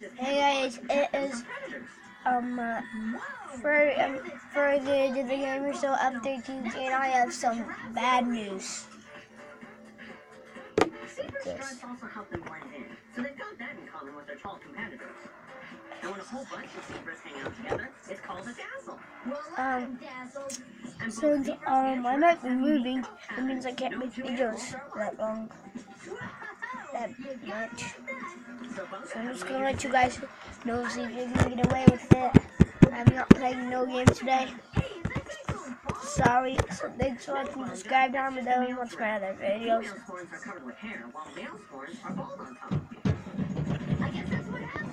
Hey guys, it is for the Gamer Show update Tuesday, and I have some bad news. This. Also help them blend in, so they've got that in common with their tall competitors. And when a whole bunch of zebras hang out together, it's called a dazzle. Since I might be moving, it means I can't make videos that long, that much. So I'm just gonna let you guys know, see if you can get away with it. I'm not playing no game today. Sorry. So thanks for watching. Subscribe down below and watch my other videos. Females' horns are covered with hair, while males' horns are bald on top. I guess that's what happened.